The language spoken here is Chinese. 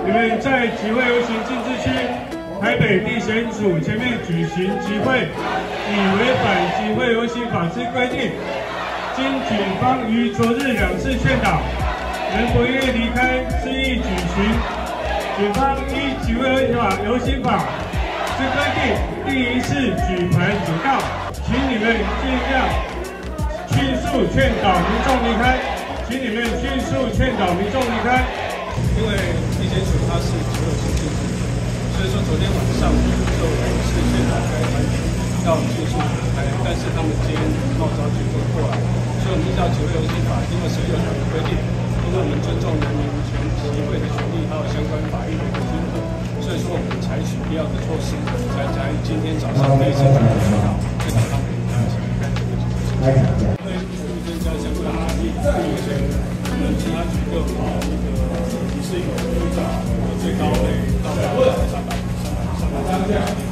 你们在集会游行禁制区台北地检署前面举行集会，以违反集会游行法之规定，经警方于昨日2次劝导，仍不愿离开示意举行。警方依集会游行法之规定，第1次举牌警告，请你们尽量迅速劝导民众离开，请你们迅速劝导民众离开。 因为地检署它是集会游行禁止，所以说昨天晚上就2次劝导该团体要迅速离开，但是他们今天号召聚会过来，所以我们依照集会游行法第26条的规定，因为我们尊重人民集会的权利，还有相关法律的一个均衡，所以说我们采取必要的措施，才今天早上第1次举行宣导，在早上给大家离开这个集会。会增加相关的权利，并且我们其他举个提示有最高可以到达300。